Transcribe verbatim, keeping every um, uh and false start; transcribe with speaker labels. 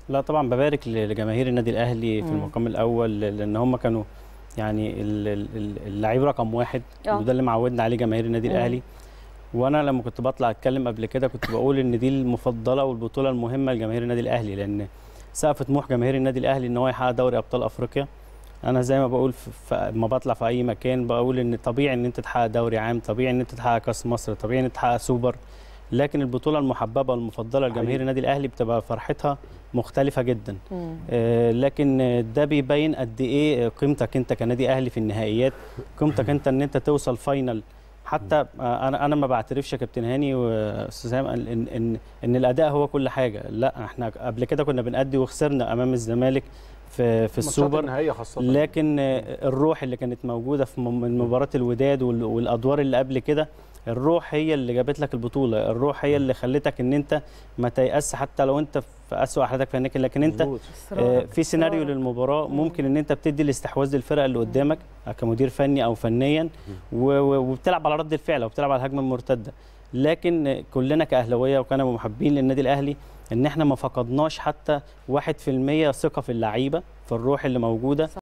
Speaker 1: لا طبعا ببارك لجماهير النادي الاهلي في
Speaker 2: مم.
Speaker 1: المقام الاول، لان هم كانوا يعني اللعيب رقم واحد،
Speaker 2: اه
Speaker 1: وده اللي معودنا عليه جماهير النادي
Speaker 2: مم.
Speaker 1: الاهلي. وانا لما كنت بطلع اتكلم قبل كده كنت بقول ان دي المفضله والبطوله المهمه لجماهير النادي الاهلي، لان سقف طموح جماهير النادي الاهلي ان هو يحقق دوري ابطال افريقيا. انا زي ما بقول لما بطلع في اي مكان بقول ان طبيعي ان انت تحقق دوري عام، طبيعي ان انت تحقق كاس مصر، طبيعي ان انت تحقق سوبر، لكن البطوله المحببه والمفضله لجماهير النادي الاهلي بتبقى فرحتها مختلفه جدا. آه لكن ده بيبين قد ايه قيمتك انت كنادي اهلي في النهائيات، قيمتك انت ان انت توصل فاينل. حتى انا انا ما بعترفش يا كابتن هاني واستاذ ان ان ان الاداء هو كل حاجه، لا احنا قبل كده كنا بنأدي وخسرنا امام الزمالك في في السوبر، لكن الروح اللي كانت موجوده في مباراه الوداد والادوار اللي قبل كده، الروح هي اللي جابت لك البطوله، الروح هي اللي خلتك ان انت ما تيأس حتى لو انت في اسوأ حالاتك في هناك، لكن انت في سيناريو للمباراه ممكن ان انت بتدي الاستحواذ للفرقه اللي قدامك كمدير فني او فنيا، وبتلعب على رد الفعل وبتلعب على الهجمه المرتده. لكن كلنا كاهلاويه وكانوا محبين للنادي الاهلي ان احنا ما فقدناش حتى واحد في المية ثقه في اللعيبه، في الروح اللي موجوده.